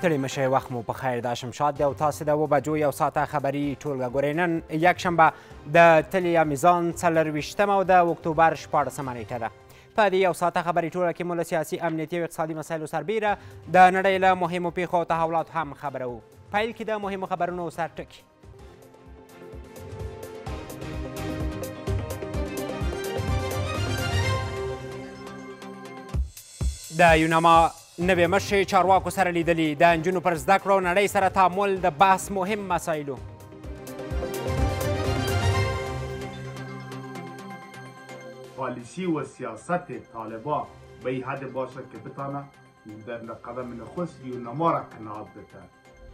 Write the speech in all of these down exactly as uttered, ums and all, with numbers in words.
ستړي مشئ، وخت مو په خیر. دا شمشاد دی او تاسې د اوه بجو یو ساعته خبري ټولګه ګورئ. نن یکشنبه د تلې یا میزان څلرویشتمه او د اکتوبر شپاړسمه نیټه ده. په دې یو ساعته خبري ټولګه کې مو له سیاسي، امنیتي او اقتصادي مسایلو سربیره د نړۍ له مهمو پیښو او تحولاتو هم خبرو. پیل کې د مهمو خبرونو سرټکي. د یوناما نوې مشرې چارواکو سره لیدلي، د نجونو پر زده کړو نړۍ سره تعامل د بحث مهم مسایلو. پالیسی و سیاست طالبان به این حد باشه که بتانه در قدم نخست یوناما را قناعت بده.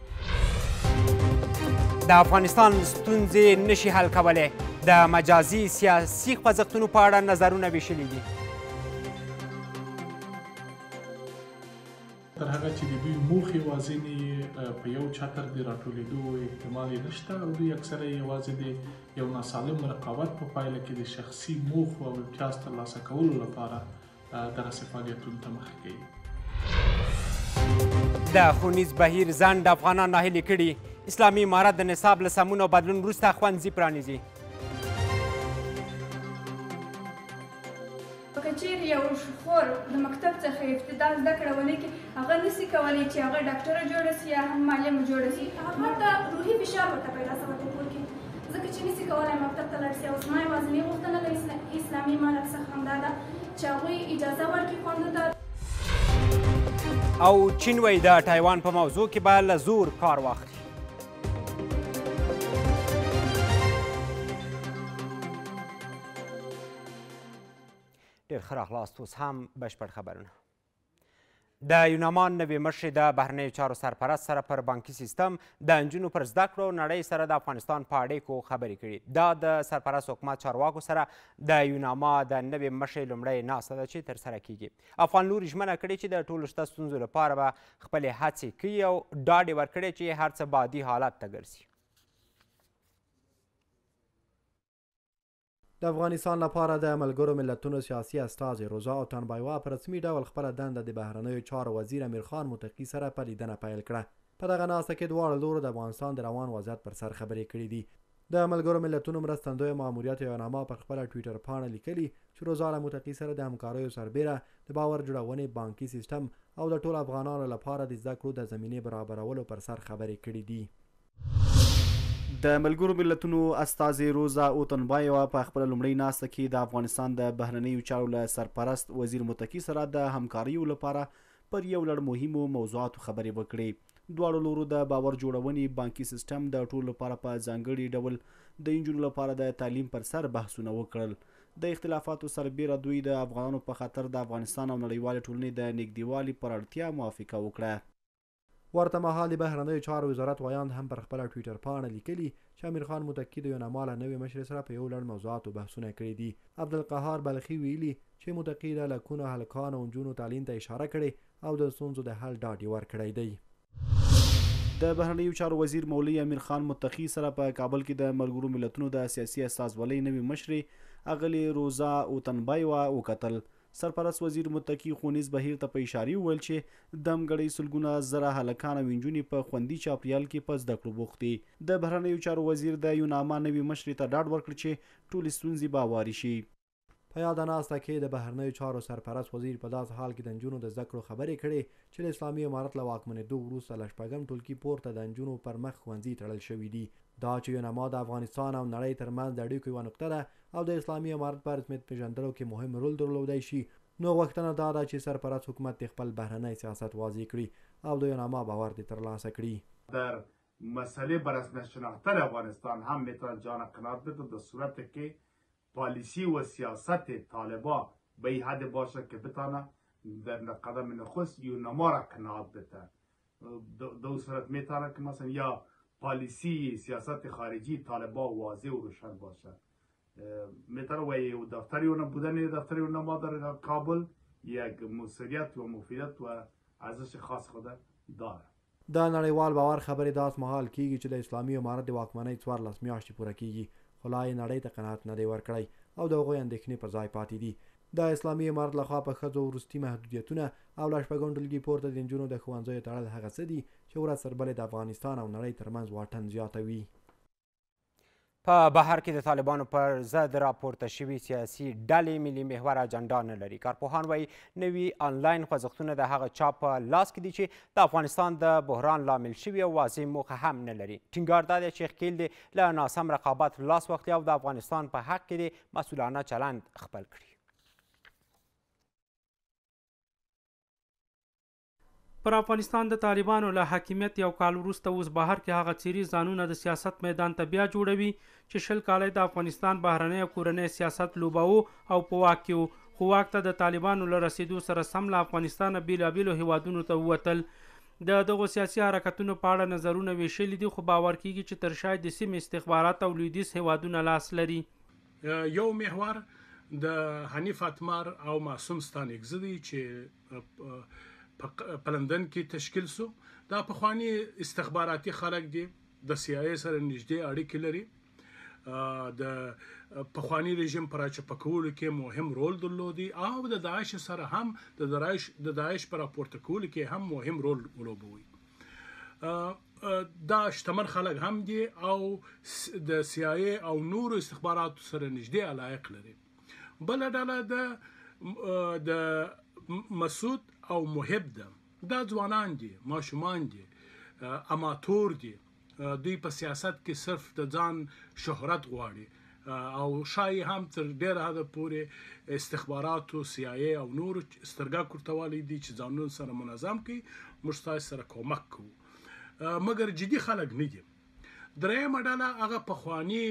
د افغانستان ستونزې نشي حل کولی. د مجازي سیاسي خوځښتونو په اړه نظرونه ویشلي دي. تر هغه چې د دوی موخې یوازې په یو چتر د راټولېدو احتمال یې نشته او دوی اکثره یوازې د یو ناسالم رقابت په پایله کې د شخصي موخو او امتیاز ترلاسه کولو لپاره دغسې فعالیتونو ته مخه کوي. د ښوونیز بهیر ځنډ افغانان ناهیلي کړي. اسلامي امارت د نصاب له سمون او بدلون وروسته ښوونځي پرانیزي. که چیرې یو خور د مکتب څخه ابتدا زده کړه ونه کړي، هغه نسي کولی چې هغه ډاکټره جوړه سي یا هم معلمه جوړه سي. هغه ته روحي فشار ورته پیدا شوی په کور کې، ځکه چې نسي کولی مکتب ته لاړ سي. او زما یوازینۍ غوښتنه له اسلامي امارت څخه همدا ده چې هغوی اجازه ورکړي خویندو ته. او چین وایي د تایوان په موضوع کې به له زور کار واخلي. ډېر ښه راغلاست. اوس هم بشپړ خبرونه. د یوناما نوې مشرې د بهرنیو چارو سرپرست سره پر بانکي سیستم، د نجونو پر زده کړو نړۍ سره د افغانستان په اړیکو خبرې کړي. دا د سرپرست حکومت چارواکو سره د یوناما د نوې مشرې لومړۍ ناسته ده چې ترسره کیږي. افغان لوري ژمنه کړې چې د ټولو شته ستونزو لپاره به خپلې هڅې کوي او ډاډ یې ورکړی چې هر څه به عادي حالت ته ګرځي. د افغانستان لپاره د ملګرو ملتونو سیاسي استازی روزا اوتانبایوا په رسمي ډول خپله دنده د بهرنیو چارو وزیر امیر خان متقي سره په لیدنه پیل کړه. په دغه ناسته کې دواړو لورو د افغانستان د روان وضعیت پر سر خبرې کړي دي. د ملګرو ملتونو مرستندویه ماموریت یوناما پر خپله ټویټر پاڼه لیکلي چې روزا له متقي سره د همکاریو سربیره د باور جوړونې بانکي سیستم او د ټولو افغانانو لپاره د زده کړو د زمینې برابرولو پر سر خبرې کړي دي. د ملګرو ملتونو استازی روزا اوتنبایوا په خپل لومړۍ ناسته کې د افغانستان د بهرنیو چارو له سرپرست وزیر متقي سره د همکاریو لپاره پر یو لړ مهمو موضوعاتو خبرې وکړې. دواړو لورو د باور جوړونې بانکي سیستم د ټولو لپاره په ځانګړي ډول د نجونو لپاره د تعلیم پر سر بحثونه وکړل. د اختلافاتو سربیره دوی د افغانانو په خاطر د افغانستان او نړیوالې ټولنې د نږدېوالي پر اړتیا موافقه وکړه. ورته مهال د بهرنیو چارو وزارت ویاند هم پر خپله ټویټر پاڼه لیکلي چې امیر خان متقي د یوناما له نوې مشرې سره په یو لړ موضوعاتو بحثونه کړي دي. عبدالقهار بلخي ویلي چې متقي د لکونو هلکانو او نجونو تعلیم ته اشاره کړې او د ستونزو د حل ډاډ یې ورکړی دی. د بهرنیو چارو وزیر مولوي امیر خان متقي سره په کابل کې د ملګرو ملتونو د سیاسي استازولۍ نوې مشرې اغلې روزا اوتنبایوا وکتل. سرپرست وزیر متقي ښوونیز بهیر ته په اشارې وویل چې دمګړۍ سلګونه زره هلکان او نجونې په خوندي چاپریال کې په زده کړو بوخت دي. د بهرنیو چارو وزیر د یوناما نوې مشرې ته ډاډ ورکړ چې ټولې ستونزې به هوارې شي. په یاده ناسته کې د بهرنیو چارو سرپرست وزیر په داسې حال کې د نجونو د زده کړو خبرې کړې چې د اسلامي امارت له واکمنېدو وروسته له شپږم ټولګي پورته د نجونو پر مخ ښوونځي تړل شوي دي. دا چې یوناما د افغانستان او نړۍ ترمنځ د اړیکو یوه نقطه ده او د اسلامي امارت په رسمیت پېژندلو کې مهم رول درلودی شي، نو غوښتنه دا ده چې سرپرست حکومت د خپل بهرنی سیاست واضح کړي او د یوناما باور دې ترلاسه کړي. در مسئله بر رسمیت شناختن افغانستان هم میتونه جان قناعت بده در صورتی که پالیسی و سیاست طالبان به این حد باشه که بتانه در قدم نخست یوناما را قناعت بده. دو صورت میتونه که مثلا یا پالیسی سیاست خارجی طالبان واضح و روشن باشه. میتونه و دفتر یوناما بودن دفتر یوناما در کابل یک موثریت و مفیدیت و ارزش خاص خود داره. د نړیوال باور خبرې داس مهال کیږي چې د اسلامي امارت د واکمنۍ څوارلس میاشتې پوره کیږي، خو لا یې نړۍ ته قناعت نه دی ورکړی او د هغوی اندېښنې پر ځای پاتې دي. د اسلامي امارت لخوا په ښځو وروستي محدودیتونه او له شپږم ټولګي پورته د نجونو د ښوونځیو تړل هغه څه دي چې ورځ تر بلې د افغانستان او نړۍ ترمنځ واټن زیاتوي. په بهر کې د طالبانو پر ضد راپورته شوي سیاسي ډلې ملي محور اجنډا نه لري. کارپوهان وایي نوي آنلاین خوځښتونه د هغه چا په لاس کې دي چې د افغانستان د بحران لامل شوي او واضح موخه هم نه لري. ټینګار دا دی چې ښکیل دې له ناسم رقابت لاس واخلي او د افغانستان په حق کې دې مسؤلانه چلند خپل کړي. پر افغانستان د طالبانو له حاکمیت یو کال وروسته اوس بهر کې هغه څیري ځانونه د سیاست میدان ته بیا جوړوي چې شل کاله د افغانستان بهرنی او کورنی سیاست لوباوه او په واک کې و، خو واک ته د طالبانو له رسیدو سره سم له افغانستانه بیلابیلو هیوادونو ته ووتل. د دغو سیاسي حرکتونو په اړه نظرونه ویشلي دي، خو باور کیږي چې تر شاید د سیمې استخبارات او لویدیځ هیوادونه لاس لري. یو محور د حنیف اتمر او معصوم ستانکزی دی چې په لندن کې تشکیل سو. دا پخوانی استخباراتي خلک دي، د سی آی ای سره نږدې اړیکې لري، د پخوانی رژیم پر راچپکولو کې مهم رول درلودي او د داعش سره هم د داعش د داعش پر راپورته کولو کې هم مهم رول ولوبوي. دا شتمن خلک هم دي او د سی آی ای او نورو استخباراتو سره نږدې علاقه لري. بل ډله د مسعود او محب ده، دا ځوانان دي، ماشومان دي، اماتور دي، دوی په سیاست کې صرف د ځان شهرت غواړي او شاید هم تر ډیره حده پورې استخباراتو سی آی ای او نور سترګه کورتوالی دي چې ځانونه سره منظم کړي، موږ تاسو سره کومک کوو، مګر جدي خلک نه دي. درېیمه ډله هغه پخواني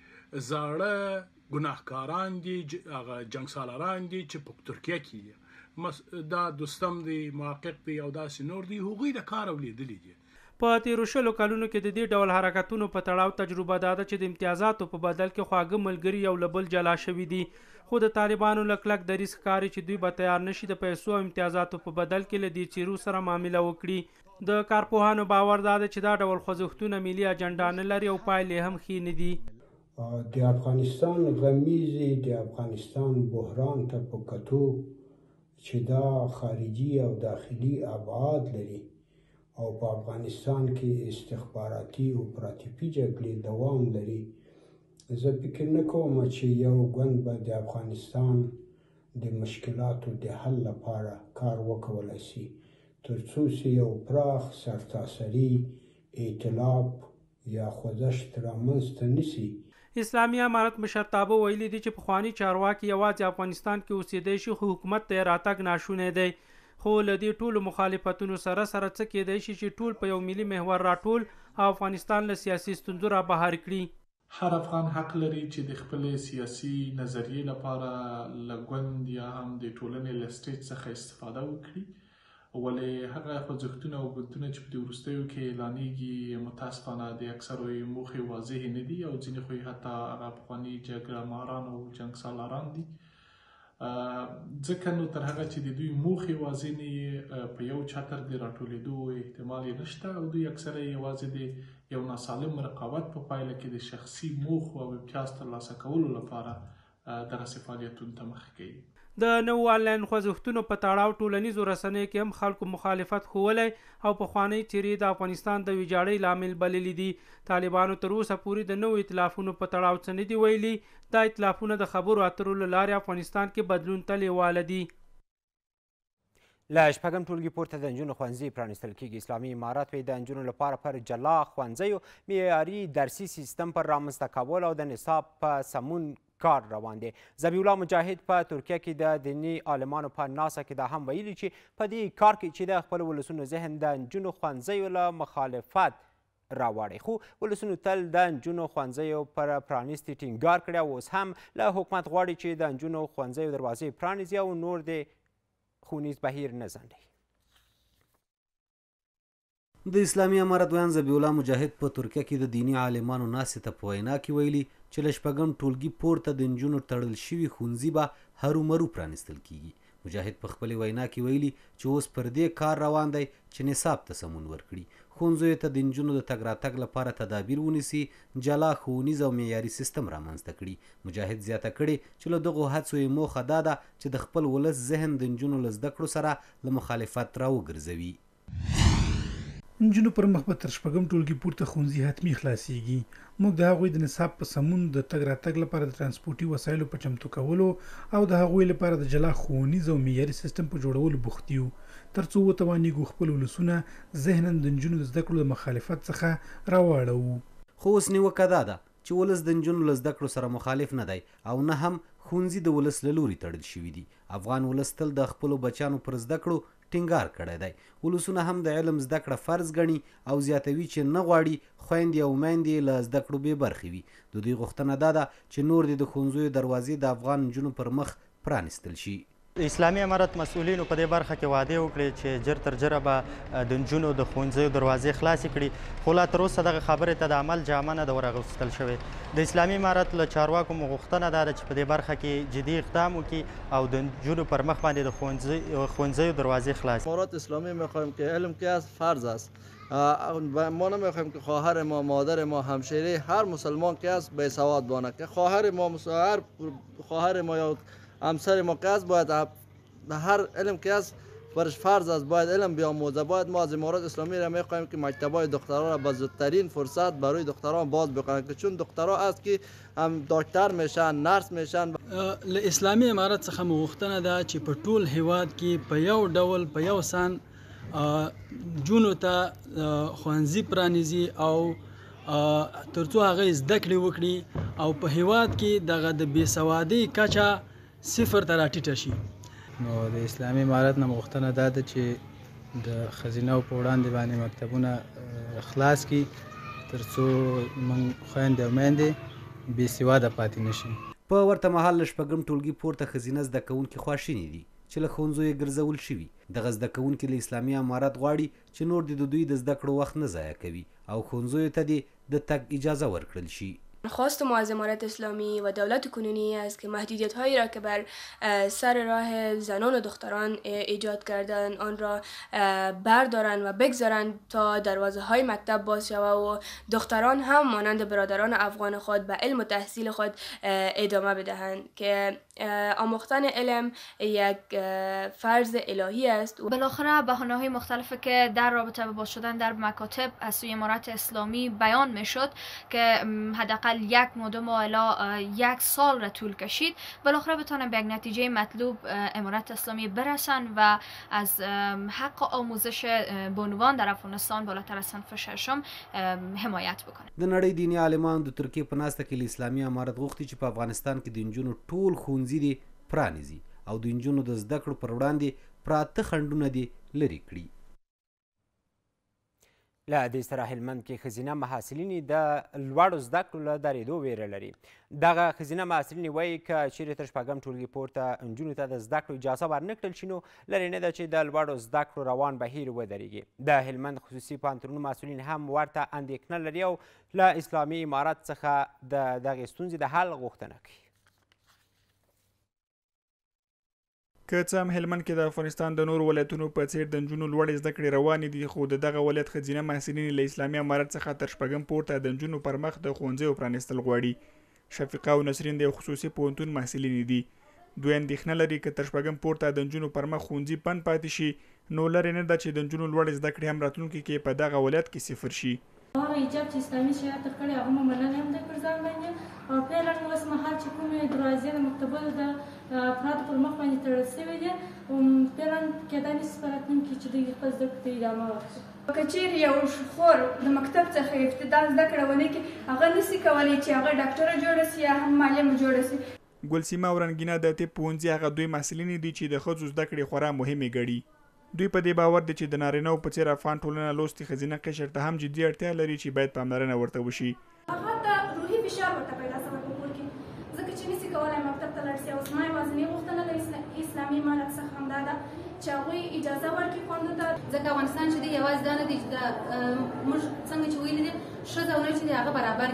زاړه ګناهکاران دي، هغه جنګسالاران دي چې په ترکیه کې دا دوستم دی، محقق دی او داسې نور دی، هغوی د کار اولیدلی دي. په تیرو شلو کلونو کې د دې ډول حرکتونو په تړاو تجربه دا ده چې د امتیازاتو په بدل کې خواږه ملګري یو له بل جلا شوي دي، خو د طالبانو له کلک دریځ ښکاري چې دوی به تیار نشي د پیسو او امتیازاتو په بدل کې له دې څیرو سره معامله وکړي. د کارپوهانو باور دا ده چې دا ډول خوځښتونه ملي اجنډا نه لري او پایلې هم ښې نه دي. د افغانستان غمیزې د افغانستان بحران ته په کتو چې دا خارجي او داخلي ابعاد لري او په افغانستان کې استخباراتي او اپراتیفي جګړې دوام لري، زه فکر نه کوم چې یو ګوند به د افغانستان د مشکلاتو د حل لپاره کار وکولی شي تر څو چې یو پراخ سرتاسري ائتلاف یا خوځښت رامنځته نه شي. اسلامي امارت مشرتابه ویلي دي چې پخواني چارواکي یوازې افغانستان کې اوسېدی شي خو حکومت ته یې راتګ ناشونی دی، خو له دې ټولو مخالفتونو سره سره څه کیدی شي چې ټول په یو ملي محور راټول او افغانستان له سیاسي ستونزو را بهر کړي. هر افغان حق لري چې د خپلې سیاسي نظریې لپاره له ګوند یا هم د ټولنې له سټیج څخه استفاده وکړي، ولې هغه خوځښتونه او ګوندونه چې په دې وروستیو کې اعلانېږي متاسفانه د اکثرو یې موخې واضح نه دي او ځینې خو یې حتی هغه پخواني جګړه ماران او جنګسالاران دي. ځکه نو تر هغه چې د دوی موخې واضح نه وي په یو چتر د راټولېدو احتمال یې نشته او دوی اکثره یوازې د یو ناسالم رقابت په پایله کې د شخصي موخو او امتیاز ترلاسه کولو لپاره دغسې فعالیتونو ته مخه کوي. د نوو آنلاین خوځښتونو په تړاو ټولنیزو رسنیو کې هم خلکو مخالفت ښوولی او پخوانۍ څیرې د افغانستان د ویجاړۍ لامل بللي دي. طالبانو تر اوسه پورې د نوو ائتلافونو په تړاو څه نه دي ویلي. دا ائتلافونه د خبرو اترو له لارې افغانستان کې بدلون ته لیواله دي. له شپږم ټولګي پورته د نجونو ښوونځي پرانیستل کیږي. اسلامي امارت وایي د نجونو لپاره پر جلا ښوونځیو معیاري درسي سیستم پر رامنځته کول او د نصاب په سمون کار روان دی. ذبیح الله مجاهد په ترکیه کې د دیني عالمانو په ناسه کې دا هم ویلي چې په دې کار کې چې د خپل ولسونو ذهن د نجونو ښوونځیو له مخالفت راواړي، خو ولسونو تل د نجونو ښوونځیو پر پرانیستي ټینګار کړی او اوس هم له حکومت غواړي چې د نجونو ښوونځیو دروازې پرانیزي او نور د ښوونیز بهیر نه ځنډوي. د اسلامي امارت ویان ذبیح الله مجاهد په ترکیه کې د دیني عالمانو ناستې ته په وینا کې ویلي چې له شپږم ټولګي پورته د نجونو تړل شوي ښوونځي به هرومرو پرانیستل کیږي. مجاهد په خپلې وینا کې ویلي چې اوس پر دې کار روان دی چې نصاب ته سمون ورکړي، ښوونځیو ته د نجونو د تګ راتګ لپاره تدابیر ونیسي، جلا ښوونیز او معیاري سیستم رامنځته کړي. مجاهد زیاته کړې چې له دغو هڅو یې موخه دا ده چې د خپل ولس ذهن د نجونو له زده کړو سره له مخالفت راوګرځوي. نجونو پر مخ به تر شپږم ټولګي پورته ښوونځي حتمي خلاصیږي. موږ د هغوی د نصاب په سمون د تګ راتګ لپاره د ترانسپورټي وسایلو په چمتو کولو او د هغوی لپاره د جلا ښوونیز او معیاري سیستم په جوړولو بوخت یو، تر څو وتوانیږو خپل ولسونه ذهنا د نجونو د زده کړو د مخالفت څخه راواړوو. خو اوس نیوکه دا ده چې ولس د نجونو له زده کړو سره مخالف نه دی او نه هم ښوونځي د ولس له لوري تړل شوي دي. افغان ولس تل د خپلو بچیانو پر زده کړو ټینګار کړی دی. ولسونه هم د علم زده کړه فرض ګڼي او زیاتوي چې نه غواړي خویندې او میندې له زده کړو بې برخې وي. د دوی غوښتنه دا ده چې نور د ښوونځیو دروازې د افغان نجونو پر مخ پرانیستل شي. اسلامي امارت مسؤلینو په دې برخه کې وعده وکړې چې جر تر جره به د نجونو د ښوونځیو دروازې خلاصې کړي، خو لا تر اوسه دغه خبرې ته د عمل جامه نه ده ورغوستل شوې. د اسلامي امارت له چارواکو مو غوښتنه دا ده چې په دې برخه کې جدي اقدام وکړي او د نجونو پر مخ باندې د ښوونځیو دروازې خلاص. امارت اسلامی میخوایم که علم که از فرض است، ما نمیخوایم که خواهر ما، مادر ما، همشیره هر مسلمان که است بی سواد بانه، که خواهر ما هر خواهر ما یا همسر ما که است باید هر علم که است برش فرض است باید علم بیاموزه. باید ما از امارات اسلامی را میخوایم که مکتبای دخترها را به زودترین فرصت برای دختران باز بکنند، که چون دخترها است که هم دکتر میشن، نرس میشن. له اسلامي امارت څخه مو غوښتنه ده چې په ټول هیواد کې په یو ډول په یو سان جونو ته ښوونځي پرانیزي او ترڅو هغه زده کړې وکړي او په هیواد کې دغه د بې سوادۍ کچه صفر ته راټیټه شي. نو د اسلامي امارت نه غوښتنه دا ده چې د ښځینه‌و په وړاندې باندې مکتبونه خلاص کړي تر څو موږ خویندې او میندې بې سواده پاتې نه شي. په ورته مهال له شپږم ټولګي پورته ښځینه زده کوونکي خواشیني دي چې له ښوونځیو یې ګرځول شوي. دغه زده کوونکي له اسلامي امارت غواړي چې نور د دوی د زده کړو وخت نه ضایع کوي او ښوونځیو ته دې د تګ اجازه ورکړل شي. خواست ما از امارت اسلامی و دولت کنونی است که محدودیت هایی را که بر سر راه زنان و دختران ایجاد کردن آن را بردارن و بگذارن تا دروازه های مکتب باز شود و دختران هم مانند برادران افغان خود به علم و تحصیل خود ادامه بدهند که آموختن علم یک فرض الهی است. بالاخره بهانه‌های مختلفی که در رابطه با باز شدن در مکاتب از سوی امارت اسلامی بیان میشد که حداقل یک مدت الی یک سال را طول کشید، بالاخره بتونن به یک نتیجه مطلوب امارت اسلامی برسن و از حق آموزش بانوان در افغانستان بالاتر از صنف ششم حمایت بکنه. د نړۍ دیني عالمان د ترکیې په ناسته کې اسلامي امارت غوښتي چې په افغانستان کې د نجونو ټول ښوونځي دي پرانیزي او د نجونو د زده کړو پر وړاندې پراته خنډونه دي لرې کړي. له دې سره هلمند کې ښځینه محصلینې د لوړو زده کړو له درېدو ویره لري. دغه ښځینه محصلینې وایي که چیرې تر شپږم ټولګي پورته نجونو ته د زده کړو اجازه ورنه کړل شي نو لرې نه ده چې د لوړو زده کړو روان بهیر ودرېږي. د هلمند خصوصي پوهنتونونو مسؤلین هم ورته اندېښنه لري او له اسلامي امارت څخه د دغې ستونزې د حل غوښتنه کوي. که څه هم هلمند کې د افغانستان د نورو ولایتونو په څېر د نجونو لوړې زده کړې روانې دي، خو د دغه ولایت ښځینه محصلینې له اسلامي امارت څخه تر شپږم پورته د نجونو پر مخ د ښوونځیو پرانیستل غواړي. شفیقه او نسرین د یو خصوصي پوهنتون محصلینې دي. دوی اندېښنه لري که تر شپږم پورته د نجونو پر مخ ښوونځي بند پاتې شي نو لرې نه ده چې د نجونو لوړې زده کړې هم راتلونکي کې په دغه ولایت کې صفر شي. هغه ایجاب چې اسلامي شریعت تر کړی هغه مو منلی هم دی پر ځان باندې او فعلا اوس مهال چې کومې دروازې د مکتبونو د افرادو پر مخ باندې تړل شوې دي فعلا کېدای نشي په راتلونکي کې چې دوی خپل زده کړو ته ادامه ورکړي. که چیرې یو خور د مکتب څخه ابتدا زده کړه ونه کړي هغه نشي کولی چې هغه ډاکټره جوړه شي یا هم معلمه جوړه شي. ګلسیمه او رنګینه د طب پوهنځي هغه دوی محصلینې دي چې د ښځو زده کړې خورا مهمې ګڼي. دوی په دې باور دي چې د نارینهو په څېر افغان ټولنه لوستې ښځینه قشر ته هم جدي اړتیا لري چې باید پاملرنه ورته وشي. هغه ته روحي فشار ورته پیدا شوی په کور کې ځکه چې نشي کولی مکتب ته لاړ شي او زما یوازینۍ غوښتنه له اسلامي امارت څخه همدا ده چې هغوی اجازه ورکړي خویندو ته ځکه افغانستان چې دی یوازې دا نه دی چې موږ څنګه چې ویلي دي ښځه او نر چې دی هغه برابر دي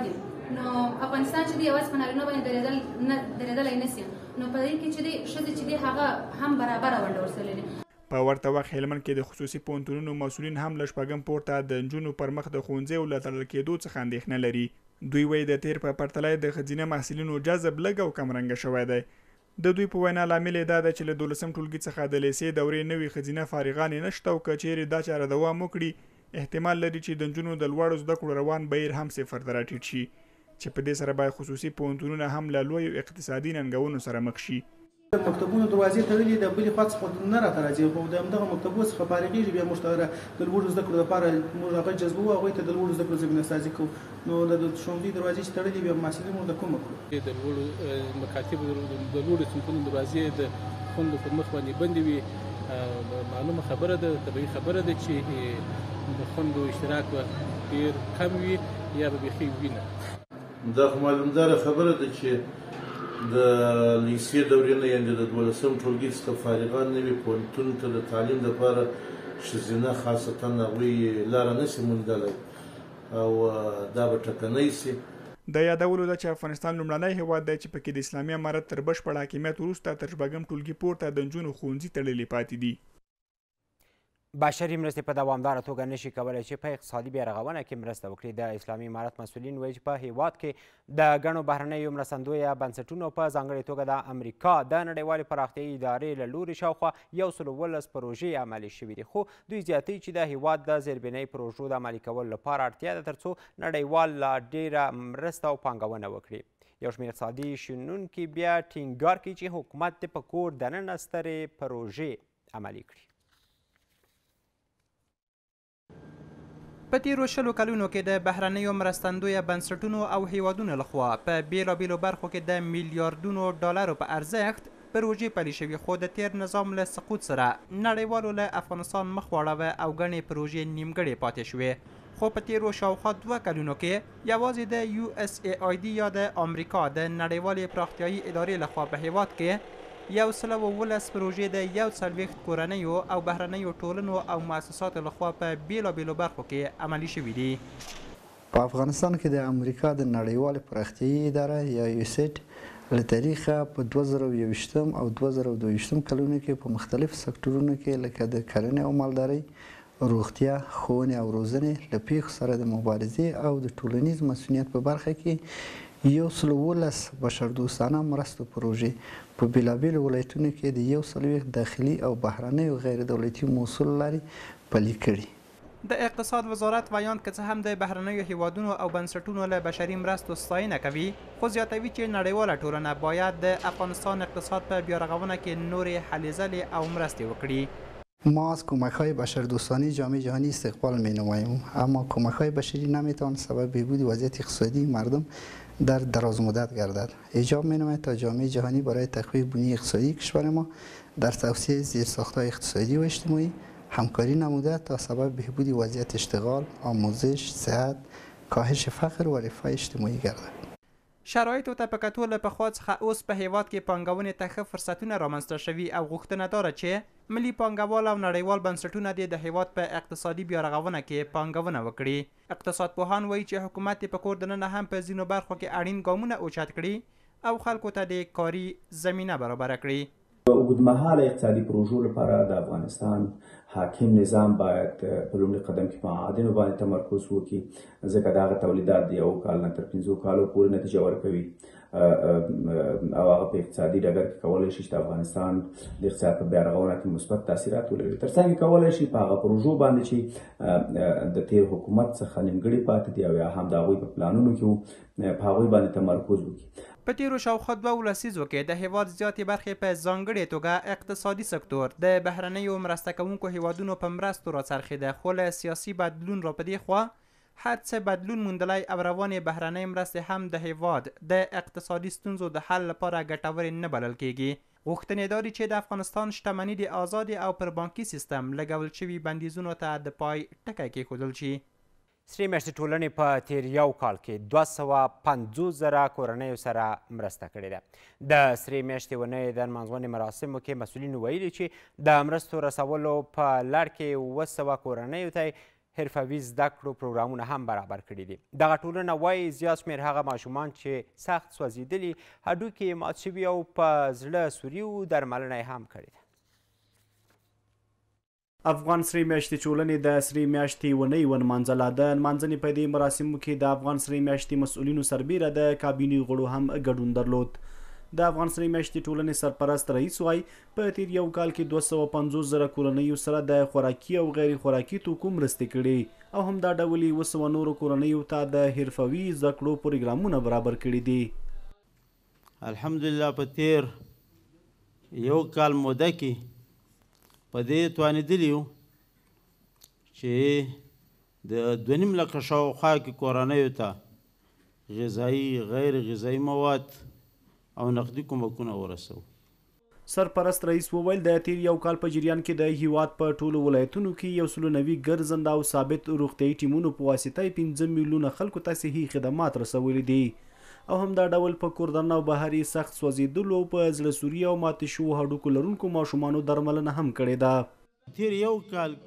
نو افغانستان چې دی یوازې په نارینه باندې درېدلی نه سي نو په دې کې چې دی ښځې چې دی هغه هم برابره ونډه ورسره لري. په ورته وخت هلمند کې د خصوصي پوهنتونونو مسؤلین هم له شپږم پورته د نجونو پر مخ د ښوونځیو له تړل کېدو څخه اندېښنه لري. دوی وایي د تیر په پرتله د ښځینه محصلینو جذب لږ او کمرنګه شوی دی. د دوی په وینا لامل یې دا ده چې له دولسم ټولګي څخه د لیسې دورې نوي ښځینه فارغانې نشته او که چیرې دا چاره دوام وکړي احتمال لري چې د نجونو د لوړو زده کړو روان بهیر هم صفر ته راټیټ شي چې په دې سره باید خصوصي پوهنتونونه هم له لویو اقتصادي ننګونو سره مخ شي. د مکتبونو دروازې تړلې د بلې خوا څخه نه راته راځي خو د همدغه مکتبو څخه فارغېږي بیا موږ ته د لوړو زده کړو لپاره موږ هغه جذبوو هغوی ته د لوړو زده کړو زمینه‌سازي کوو. نو د ښوونځي دروازې چې تړلې بیا محصلین موږ د کومه کړو د لوړو مکاتبو د لوړو صنفونو دروازې د خوندو پر مخ باندې بندې وي معلومه خبره ده طبیعي خبره ده چې د خوندو اشتراک به ډېر کم وي یا به بیخي وي نه. دا خو معلومداره خبره ده چې د لیسې دورې نه یعنې د دولسم ټولګي څخه فارغان نوي پوهنتون ته د تعلیم لپاره ښځینه خاصتا هغوی لاره نشي موندلی او دا به ټکنی سي. د یادولو ده چې افغانستان لومړنی هیواد دی چې پکې د اسلامي امارت تر بشپړ حاکمیت وروسته تر شپږم ټولګي پورته د نجونو ښوونځي تړلي پاتې دي. بشري مرستې په دوامداره توګه نشي کولی چې په اقتصادي بیارغونه کې مرسته وکړي. د اسلامي امارت مسؤلین وایي چې په هیواد کې د ګڼو بهرنیو مرستندویه بنسټونو په ځانګړې توګه د امریکا د نړیوالې پراختیایي ادارې له لوري شاوخوا یو سل اوولس پروژې عملي شوي دي، خو دوی زیاتوي چې د هیواد د زیربنایي پروژو د عملي کولو لپاره اړتیا ده تر څو نړیوال لا ډیره مرسته او پانګونه وکړي. یو شمېر اقتصادي شنونکي بیا ټینګار کوي چې حکومت د په کور دننه سترې پروژې عملي کړي. په تیرو شلو کلونو کې د بهرنیو مرستندویه بنسټونو او هیوادونو لخوا په بیلابیلو برخو کې د میلیاردونو ډالرو په ارزښت پروژې پلي شوي، خو د تیر نظام له سقوط سره نړیوالو له افغانستان مخ واړوه او ګڼې پروژې نیمګړې پاتې شوې. خو په تیرو شاوخوا دوه کلونو کې یوازې د یو اس ای آی ډي یا د امریکا د نړیوالې پراختیایي ادارې لخوا په هیواد کې یو سل اوولس پروژې د یو څلوېښت کورنیو او بهرنیو ټولنو او مؤسساتو لخوا په بیلابیلو برخو کې عملي شوي دي. په افغانستان کې د امریکا د نړیوالې پراختیایي اداره یا یوسیډ له تاریخه په دوه زره یوویشتم او دوه زره دوهویشتم کلونو کې په مختلفو سکتورونو کې لکه د کرنې او مالدارۍ، روغتیا، ښوونې او روزنې له پیښو سره د مبارزې او د ټولنیز مسؤلیت په برخه کې یو سل اوولس بشردوستانه مرستو پروژې په بیلابیلو ولایتونو کې د یو څلوېښت داخلي او بهرنیو غیر دولتي موصل لارې پلي کړي. د اقتصاد وزارت ویاند که څه هم د بهرنیو هیوادونو او بنسټونو له بشري مرستو ستاینه کوي، خو زیاتوي چې نړیواله ټولنه باید د افغانستان اقتصاد په بیارغونه کې نورې هلې ځلې او مرستې وکړي. ما از کمک‌های بشردوستانه جامعه جهانی استقبال می‌نماییم، اما کمک‌های بشری نمی‌تواند سبب بهبود وضعیت اقتصادی مردم در دراز مدت گردد. ایجاب می‌نماید تا جامعه جهانی برای تقویت بنیه اقتصادی کشور ما در توسعه زیرساخت‌های اقتصادی و اجتماعی همکاری نموده تا سبب بهبود وضعیت اشتغال، آموزش، صحت، کاهش فقر و رفاه اجتماعی گردد. شرایطو ته په کتو له پخوا څخه اوس په هیواد کې پانګونې ته ښه فرصتونه رامنځته شوي او غوښتنه داره چې ملي پانګوال او نړیوال بنسټونه دې د هیواد په اقتصادي بیارغونه کې پانګونه وکړي. اقتصاد پوهان وایي چې حکومت په کور دننه هم په ځینو برخو کې اړین ګامونه اوچت کړي او خلکو ته د کاري زمینه برابره کړي. اوږدمهاله اقتصادي پروژو لپاره د افغانستان حاکم نظام باید په لومړي قدم کې په معادنو باندې تمرکز وکړي، ځکه د هغه تولیدات د یو کال نه تر پنځو کالو پورې نتیجه ورکوي او هغه په اقتصادي ډګر کې کولی شي چې د افغانستان د اقتصاد په بیارغونه کې مثبت تاثیرات ولري. تر څنګ کولی شي په هغه پروژو باندې چې د تیر حکومت څخه نیمګړې پاتې دي او یا هم د هغوی په پلانونو کې په هغوی باندې تمرکز وکړي. په تیرو شاوخوا دوه لسیزو کې د هیواد زیاتې برخې په ځانګړې توګه اقتصادي سکتور د بهرنیو مرسته کوونکو هیوادونو په مرستو راڅرخېده، خو له سیاسي بدلون را په دې خوا هر څه بدلون موندلی او روانې بهرنۍ مرستې هم د هیواد د اقتصادي ستونزو د حل لپاره ګټورې نه بلل کېږي. غوښتنې دا دي چې د افغانستان شتمني د ازادې او پر بانکي سیستم لګول شوي بندیزونو ته د پای ټکی کېښودل شي. سرې میاشتې ټولنې په تیر یو کال کې دوه سوه پنځوس زره کورنیو سره مرسته کړې ده. د سرې میاشتې ونې د نمانځغونې مراسمو کې مسؤلینو ویلي چې د مرستو رسولو په لړ کې اووه سوه کورنیو ته حرفوي زده کړو پروګرامونه هم برابر کړي دي. دغه ټولنه وایي زیات شمېر هغه ماشومان چې سخت سوځېدلي، هډوکي یې مات شوي او په زړه سوري وو درملنه یې هم کړې ده. افغان سرې میاشتې ټولنې د سرې میاشتې ونې ونمانځله. د نمانځنې په دې مراسمو کې د افغان سرې میاشتې مسؤلینو سربیره د کابینې غړو هم ګډون درلود. د افغان سرې میاشتې ټولنې سرپرست رئیس وایي په تیر یو کال کې دوه سوه پنځوس زره کورنیو سره د خوراکي او غیر خوراکي توکو مرستې کړي او همدا ډول یې اووه سوه نورو کورنیو ته د حرفوي زده کړو پروګرامونه برابر کړي دي. الحمدلله په تیر یو کال موده کې په دې توانېدلي یو چې د دوه نیم لکه شاوخوا کې کورنیو ته غذایي غیر غذایي مواد او نقدي کومکونه ورسوو. سرپرست رئیس وویل د تیر یو کال په جریان کې د هیواد په ټولو ولایتونو کې یو سلو نوي ګرځنده او ثابت روغتیايي ټیمونو په واسطه یې پنځه میلیونه خلکو ته صحي خدمات رسولي دي او همدا ډول په کوردن او بهر یې سخت سوځېدلو په زړه سوري او ماتې شوو هډوکو لرونکو ماشومانو درملنه هم کړې ده. تیر یو کال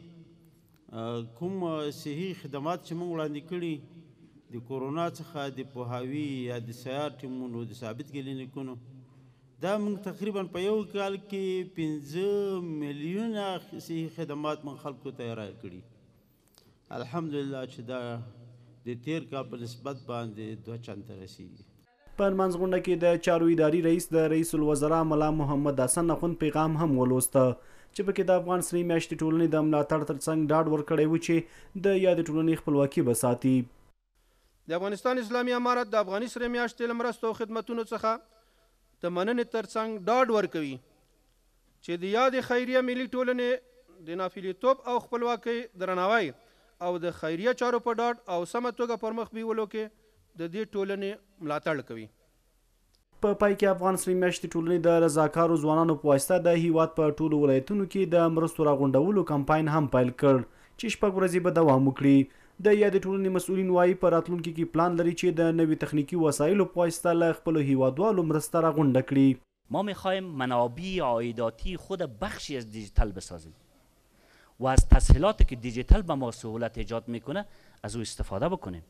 کې کوم صحي خدمات چې موږ وړاندې کړي د کورونا څخه د پوهاوي یا د سیار ټیمونو د ثابت کلینیکونو دا موږ تقریبا په یو کال کې پنځه میلیونه صحي خدمات موږ خلکو ته ارائه کړي. الحمدلله چې دا د تیر کال په نسبت باندې دوه چنده رسیږي. په نمانځغونډه کې د چارو اداري رئیس د رئیس الوزرا ملا محمد حسن اخوند پیغام هم ولوسته چې پکې د افغان سرې میاشتې ټولنې د ملاتړ ترڅنګ ډاډ ورکړی و چې د یادې ټولنې خپلواکي به ساتي. د افغانستان اسلامي امارت د افغاني سرې میاشتې له مرستو او خدمتونو څخه د مننې ترڅنګ ډاډ ورکوي چې د یادې خیریه ملي ټولنې د نافلیتوب او خپلواکۍ درناوی او د خیریه چارو په ډاډ او سمه توګه پرمخ بیولو کې د دې ټولنې ملاتړ کوي. په پای کې افغان سرې میاشتې ټولنې د رضاکارو ځوانانو په واسطه د هیواد په ټولو ولایتونو کې د مرستو راغونډولو کمپاین هم پیل کړ چې شپږ ورځې به دوام وکړي. د یادې ټولنې مسؤلین وایي په راتلونکي کې پلان لري چې د نوي تخنیکی وسایلو په واسطه له خپلو هیوادوالو مرسته راغونډه کړي. ما میخوایم منابع عایداتی خود بخشی از دیجیتال بسازیم و از تسهیلاتی که دیجیتال به ما سهولت ایجاد میکنه از او استفاده بکنیم.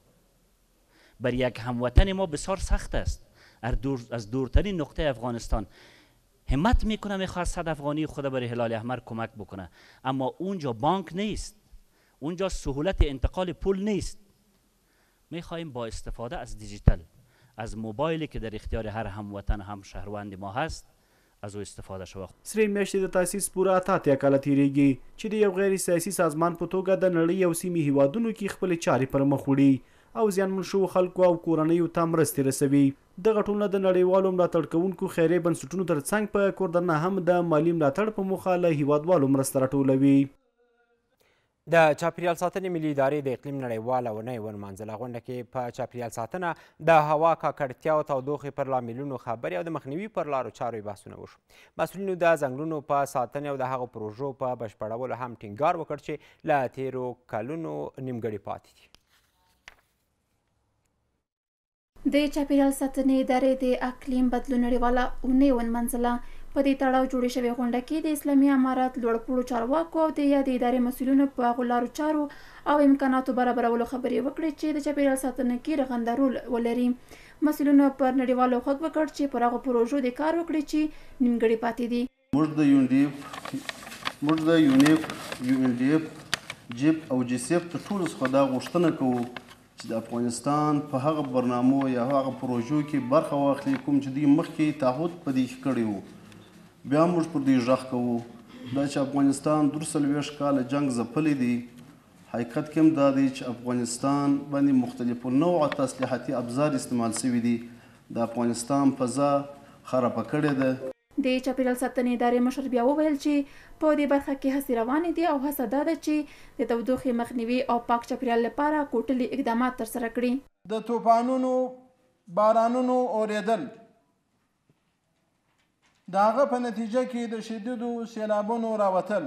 بر یک هموطن ما بسیار سخت است از دورترین نقطه افغانستان همت میکنه میخواد صد افغانی خود بر هلال احمر کمک بکنه، اما اونجا بانک نیست، اونجا سهولت انتقال پول نیست. میخواهیم با استفاده از دیجیتال، از موبایلی که در اختیار هر هموطن هم شهروند ما هست از او استفاده شوه. سرې میاشتې د تاسیس پوره اته اتیا کاله تیریږي چې د یو غیر سیاسي سازمان په توګه د نړۍ او سیمې هیوادونو کې خپلې چارې پر مخ وړي او زیانمن شوو خلکو او کورنیو ته مرستې رسوي. دغه ټولنه د نړیوالو ملاتړ کوونکو خیریه بنسټونو ترڅنګ په کوردن هم د مالي ملاتړ په موخه له هیوادوالو مرسته راټولوي. د چاپیریال ساتنې ملي ادارې د اقلیم نړیواله اونۍ ونمانځله. غونډه کې په چاپیریال ساتنه، د هوا ککړتیا او تودوخې پر لاملونو خبرې او د مخنیوي پر لارو چارو بحثونه وشو. مسؤلینو د ځنګلونو په ساتنې او د هغو پروژو په بشپړولو هم ټینګار وکړ چې له تیرو کلونو نیمګړي پاتې دي. د چاپیریال ساتنې ادارې د اقلیم بدلون نړیواله اونۍ ونمانځله. په دې تړاو جوړې شوې غونډه کې د اسلامي امارت لوړپوړو چارواکو او د یادې ادارې مسؤلینو په هغو لارو چارو او امکاناتو برابرولو خبرې وکړې چې د چاپیریال ساتنه کې رغنده رول ولري. مسؤلینو پر نړیوالو غږ وکړ چې پر هغو پروژو د کار وکړي چې نیمګړي پاتې دي. موږ د یونډیف موږ د یونیف یو ان ډي اف جیپ او جیسیف تر ټولو څخه دا غوښتنه کوو چې د افغانستان په هغه برنامو یا هغه پروژو کې برخه واخلي کوم چې دوی مخکې تعهد په دې کړی وو. بیا موږ پر دوی غږ کوو دا چې افغانستان دوه څلوېښت کاله جنګ ځپلی دی. حقیقت کې هم دا دی چې افغانستان باندې مختلفو نوعه تسلیحاتي ابزار استعمال شوي دي. د افغانستان فضا خرابه کړې ده. د چاپیریال ساتنې ادارې مشر بیا وویل چې په دې برخه کې هڅې روانې دي او هڅه دا ده چې د تودوخې مخنیوي او پاک چاپیریال لپاره کوټلي اقدامات ترسره کړي. د طوفانونو بارانونو اورېدل د هغه په نتیجه کې د شدیدو سیلابونو راوتل،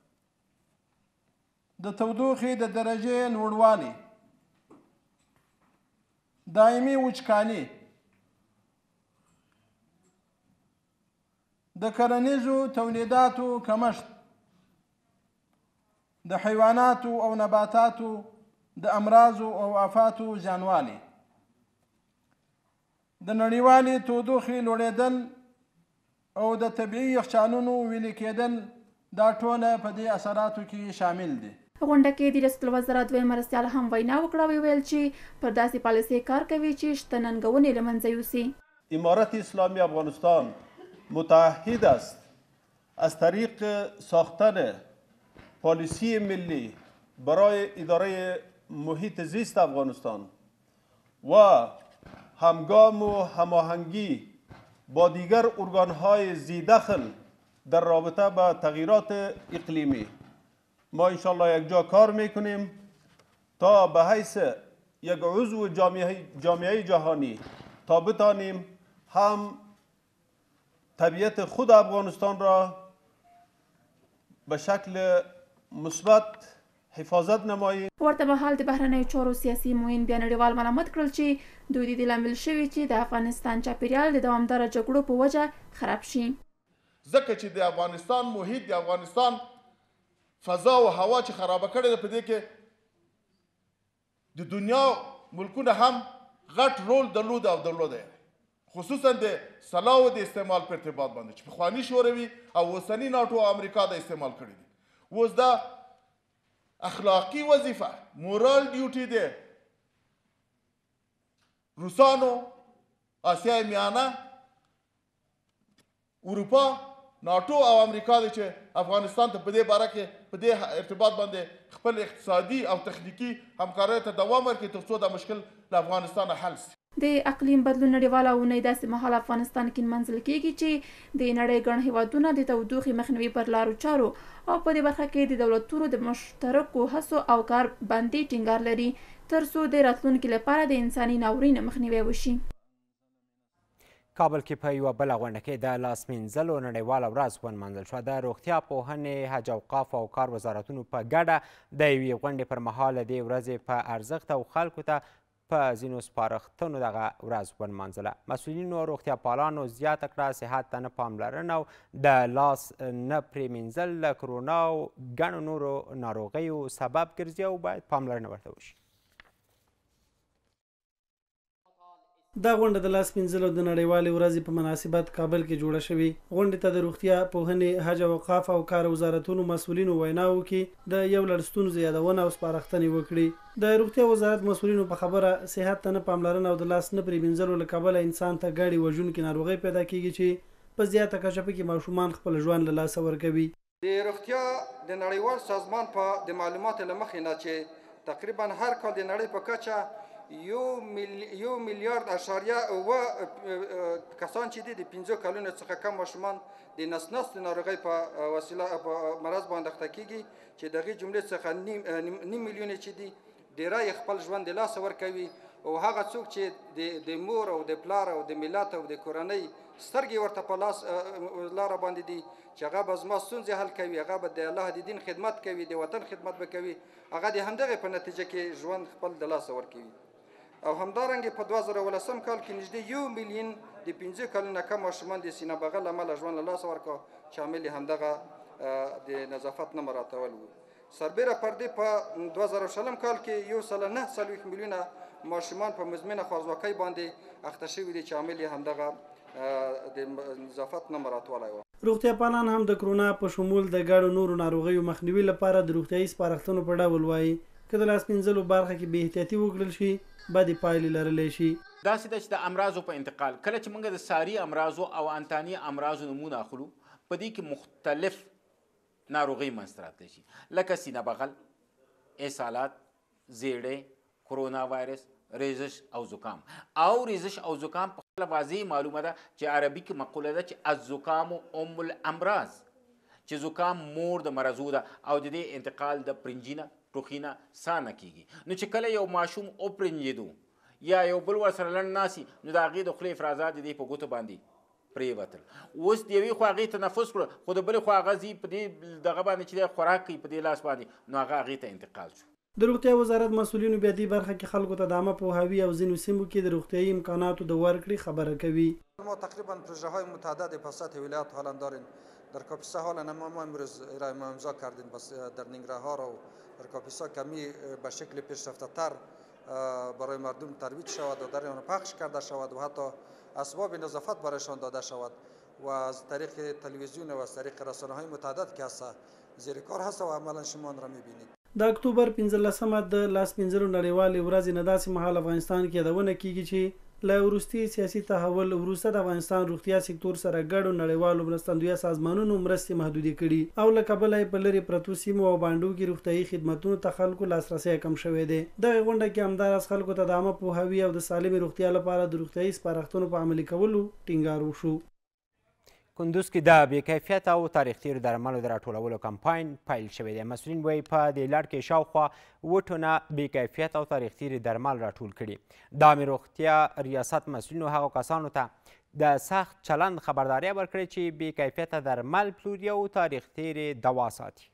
د تودوخې د درجې لوړوالی، دایمي وچکالي، د کرنیزو تولیداتو کمښت، د حیواناتو او نباتاتو د امراضو او آفاتو زیانوالی، د نړیوالې تودوخې لوړېدل او د طبیعي یخچالونو ویلې کېدل دا ټوله په دې اثراتو کې شامل دي. په غونډه کې د ریاست الوزرا دویم مرستیال هم وینا وکړه او ویل چې پر داسې پالیسۍ کار کوي چې شته ننګونې له منځه یوسي. امارت اسلامی افغانستان متعهد است از طریق ساختن پالیسی ملی برای اداره محیط زیست افغانستان و همگام و هماهنگی با دیگر ارگانهای ذی دخل در رابطه با تغییرات اقلیمی ما انشالله یک جا کار میکنیم تا به حیث یک عضو جامعه, جامعه جهانی تا بتانیم هم طبیعت خود افغانستان را به شکل مثبت حفاظت نمایي. ورته مهال د بهرنیو چارو سیاسي معین بیا نړیوال ملامت کړل چې دوی د دې لامل شوي چې د افغانستان چاپیریال د دوامداره جګړو په وجه خراب شي. ځکه چې د افغانستان محیط د افغانستان فضا او هوا چې خرابه کړې ده، په دې کې د دنیا ملکونه هم غټ رول درلود او درلوده، خصوصا د سلاو د استعمال په ارتباط باندې چې پخواني شوروي او اوسني ناټو او امریکا د استعمال کړي دي. اوس دا اخلاقی وظیفه مورال ډیوټي دی روسانو، آسیای میانه، اروپا، ناټو او امریکا دی چې افغانستان ته په دې باره کې په دې ارتباط باندې خپل اقتصادي او تخنیکي همکاریو ته دوام ورکړي تر څو دا مشکل له افغانستانه حل شي. د اقلیم بدلون نړیواله اونۍ داسې مهال افغانستان کې منځل کیږي چې د نړۍ ګڼ هیوادونه د تودوخې مخنیوي پر لارو چارو او په دې برخه کې د دولتونو د مشترکو هڅو او کار باندې ټینګار لري تر څو د راتلونکي لپاره د انساني ناورین مخنیوی وشي. کابل کې په یوه بله غونډه کې د لاس مینځلو نړیواله ورځ ونمانځل شوه. د روغتیا، پوهنې، حج اوقاف او کار وزارتونو په ګډه د یوې غونډې پر مهال د دې ورځې په ارزښت او خلکو ته په ځینو سپارښتنو دغه ورځ ونمانځله. مسؤلینو او روغتیا پالانو زیاته کړه صحت ته نه پاملرنه او د لاس نه پرې مینځل د کرونا او ګڼو نورو ناروغیو سبب ګرځي او باید پاملرنه ورته وشي. دا غونډه د لاس مینځلو د نړیوالې ورځې په مناسبت کابل کې جوړه شوې. غونډې ته د روغتیا، پوهنې، حج اوقاف او کار وزارتونو مسؤلینو ویناو کې د یو لړ ستونزو یادونه او سپارښتنې وکړي. د روغتیا وزارت مسؤلینو په خبره صحت ته نه پاملرنه او د لاس نه پرې مینځلو له کبله انسان ته ګاډي وژونکې ناروغۍ پیدا کیږي چې په زیاته کچه پکې ماشومان خپل ژوند له لاسه ورکوي. د روغتیا د نړیوال سازمان په د معلوماتو له مخې نه چې تقریبا هر کال د نړۍ په کچه یو یو میلیارد اشاریه اوه کسان چې دي د پنځه کلونو څخه کم ماشومان د نس ناستې ناروغۍ په وسیله په مرض باندې اخته کیږي چې دغې جملې څخه نیم میلیون چې دي ډیری خپل ژوند د لاسه ورکوي او هغه څوک چې د مور او د پلار او د ملت او د کورنۍ سترګې ورته په لاس لاره باندې دي چې هغه به زما ستونزې حل کوي، هغه به د الله د دین خدمت کوي، د وطن خدمت به کوي، هغه د همدغې په نتیجه کې ژوند خپل د لاسه ورکوي. او همدارنګه په دوه زره ولسم کال کې نږدې یو میلیون د پنځه کلونو کم ماشومان د سینه بغل له امله ژوند له لاسه ورکړ چې عامل یې همدغه د نظافت نه مراعاتول و. سربیره پر دې په دوه زره شلم کال کې یو سل نه څلوېښت میلیونه ماشومان په مزمنه خوارځواکۍ باندې اخته شوي دي چې عامل یې همدغه د نظافت نه مراعاتوالی و. روغتیا پالان هم د کرونا په شمول د ګڼو نورو ناروغیو مخنیوي لپاره د روغتیایي سپارښتنو په ډول وایي که د لاس مینځلو برخه کې بې احتیاطي وکړل شي بدې پایلې لرلی شي. داسې ده چې د امراضو په انتقال کله چې موږ د ساري امراضو او انتاني امراضو نومونه اخلو په دې کې مختلف ناروغۍ منځته راتلی شي لکه سینه بغل، اسهالات، زیړی، کرونا وایرس، ریزش او زکام. او ریزش او زکام په خپله واضح معلومه ده چې عربي کې مقوله ده چې الزکام ام الامراض، چې زکام مور د مرضو ده او د دې انتقال د پرنجینه ټوخینه سانه کیږي. نو چې کله یو ماشوم وپرنجېدو یا یو بل ورسره لنډ ناسي نو د هغې د خولې افرازات د دې په ګوتو باندې پرېوتل. اوس د یوې خوا هغې تنفس کړه خو د بلې خوا هغه ځي په دې دغه باندې چې دی خوراک کوي په دې لاس باندې نو هغه هغې ته انتقال شو. د روغتیا وزارت مسؤلینو بیا دې برخه کې خلکو ته د عامه پوهاوي او ځینو سیمو کې د روغتیایي امکاناتو د ورکړې خبره کوي. ما تقریبا پروژه های متعددی به سطح ولایت حالا داریم. در کاپیسا حالا ما امروز ارائه امضا کردیم بس در ننگرهار و در کاپیسا کمی به شکل پیشرفته تر برای مردم ترویج شود و در آن پخش کرده شود و حتی اسباب نظافت برایشان داده شود و از طریق تلویزیون و از طریق رسانه های متعدد که هست زیر کار هست و عملا شما آن را میبینید. د اکتوبر پنځلسمه د لاس پنځلو نړیوالې ورځې نه داسې مهال افغانستان کې یادونه کیږي چې له وروستي سیاسي تحول وروسته د افغانستان روغتیا سکتور سره ګډو نړیوالو مرستندویه سازمانونو مرستې محدودې کړي او له کبله یې په لرې پرتو سیمو او بانډو کې روغتیایي خدمتونو ته خلکو لاسرسی کم شوی دی. دغې غونډه کې همداراز خلکو ته د عامه پوهاوي او د سالمې روغتیا لپاره د روغتیایي سپارښتنو په عملي کولو ټینګار وشو. کندوز کې د بې کیفیت او تاریخ تیرو درملو د راټولولو کمپاین پیل شوی دی. مسؤلین وایي په دې لړ کې شاوخوا اووه ټنه بې کیفیت او تاریخ تیرې درمل راټول کړي. د عامې روغتیا ریاست مسؤلینو هغو کسانو ته د سخت چلند خبرداری ورکړې چې بې کیفیته درمل پلوري او تاریخ تیرې دوا ساتي.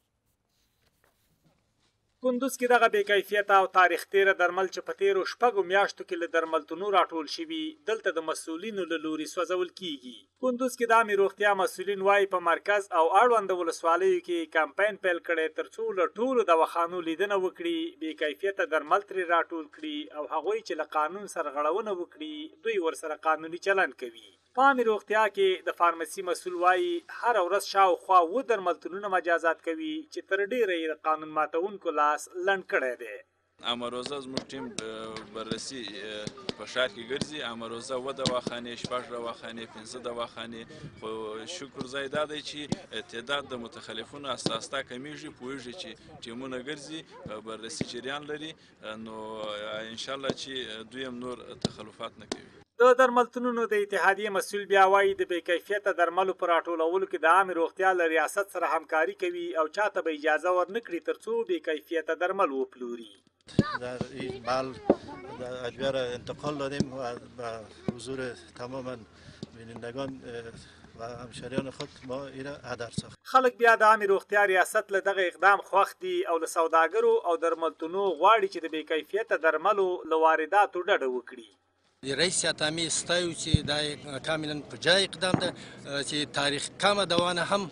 کندوز کې دغه بې کیفیته او تاریخ تیره درمل چې په تیرو شپږو میاشتو کې له درملتونو راټول شوي دلته د مسؤلینو له لوري سوځول کیږي. کندوز کې د عامې روغتیا مسؤلین وایي په مرکز او اړوند ولسوالیو کې کمپاین پیل کړی تر څو له ټولو دواخانو لیدنه وکړي، بې کیفیته درمل ترې راټول کړي او هغوی چې له قانون سرغړونه وکړي دوی ورسره قانوني چلند کوي. په عامې روغتیا کې د فارمسي مسؤل وایي هره ورځ شاوخوا اووه درملتونونه مجازات کوي چې تر ډیره یې د قانون ماتونکو لاس لنډ کړی دی. امروزه زموږ ټیم بررسي په ښار کې ګرځي. امروزه اووه دواخانې، شپږ دواخانې، پنځه دواخانې، خو شکر ځای دا دی چې تعداد د متخلفونو اساستا کمیږي. پوهېږي چې ټیمونه ګرځي، بررسي جریان لري، نو انشاءالله چې دوی هم نور تخلفات نه کوي. د درملتونونو د اتحادیې مسؤل بیا وایي د بې کیفیته درملو په راټولولو کې د عامې روغتیا له ریاست سره همکاري کوي او چاته به اجازه ورنه کړي تر څو بې کیفیته درمل وپلوري. در این محل ادویه را انتقال دادیم و به حضور تماما بینندگان و همشریان خود ما این هدر ساخت. خلک بیا د عامې روغتیا ریاست له دغه اقدام خوښ دي او له سوداګرو او درملتونو غواړي چې د بې کیفیته درملو له وارداتو ډډه وکړي. رئیس سیاتامي ستایو چې دا کاملا په جای اقدام ده چې تاریخ کمه دوا نه هم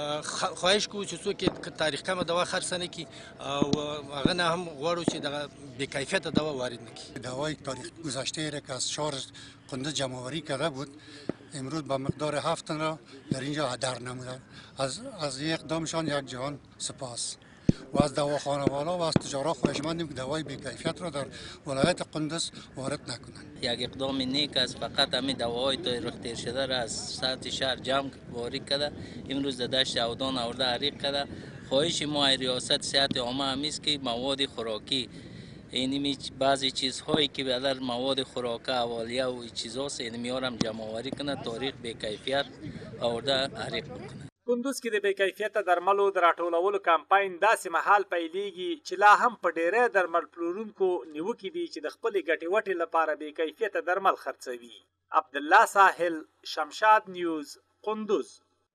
خواهش کوو چې څوک تاریخ کمه دوا خرڅ نه کړي او هغه نه هم غواړو چې دغه بې کیفیته دوا وارد نه کړي. دوای تاریخ گذشته را که از شهر قندوز جمع‌آوری کرده بود امروز با مقدار هفت تن را در اینجا هدر نمودند. از از این اقدامشان یک جهان سپاس. و از دواخانه والا و از تجارت خواهشمندیم که دوای بی‌کیفیت را در ولایت قندوز وارد نکنند. یک اقدام نیک است، فقط همین دواهای تاریخ تیر شده را از سطح شهر جمع وارد کرده، امروز در دشت اودان آورده حریق کرده. خواهش ما ریاست صحت عامه هم است که مواد خوراکی اینمی بعضی چیزهایی که در مواد خوراکی اولیه و چیزاست اینمی ها هم جمع آوری کنه، تاریخ بی‌کیفیت آورده حریق بکنه. کندوز کې د بې کیفیته درملو د راټولولو کمپاین داسې مهال پیلیږي چې لا هم په ډیری درمل پلورونکو نیوکې دي چې د خپلې ګټې وټې لپاره بې کیفیته درمل خرڅوي. عبدالله ساحل، شمشاد نیوز، کندوز.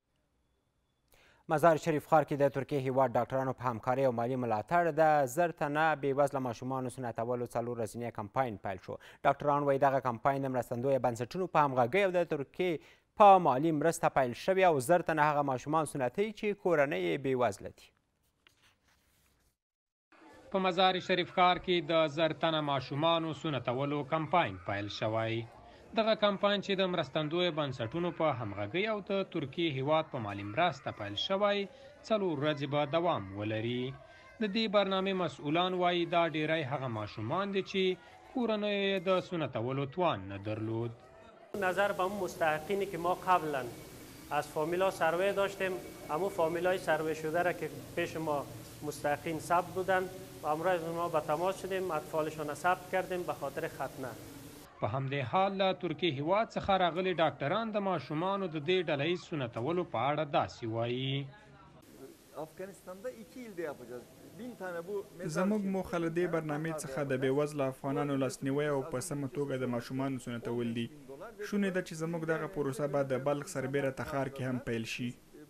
مزار شریف ښار کې د ترکیې هیواد ډاکټرانو په همکارۍ او مالي ملاتړ د زر تنه بېوزله ماشومانو سنتولو څلور ورځنی کمپاین پیل شو. ډاکټران وایي دغه کمپاین د مرستندویه بنسټونو په همغږۍ او د ترکیې په مالی مرسته پیل شوی او زر تنه هغه ماشومان سنتي چې کورنۍ یې بېوزله دي. په مزار شریف ښار کې د زر تنه ماشومانو سنتولو کمپاین پیل شوی. دغه کمپاین چې د مرستندویه بنسټونو په همغږۍ او د ترکیې هیواد په مالي مرسته پیل شوی څلور ورځې به دوام ولري. د دې برنامې مسئولان وایي دا ډیری هغه ماشومان دي چې کورنۍ یې د سنتولو توان نه درلود. نظر به اون مستحقینی که ما قبلا از فامیلا سروی داشتیم، همون فامیلای سروی شده را که پیش ما مستحقین ثبت بودن و امروز ما به تماس شدیم، اطفالشان را ثبت کردیم به خاطر ختنه. په همدې حال له ترکیې هیواد څخه راغلي ډاکټران د ماشومانو د دې ډله ییز سنتولو په اړه داسې وایي. افغانستان'da iki ilde yapacağız. bin tane bu زموږ موخه له دې برنامې څخه د بېوزله افغانانو لاسنیوی او په سمه توګه د ماشومانو سنتول دي. شونې ده چې زموږ دغه پروسه به د بلخ سربیره تخار کې هم پیل شي.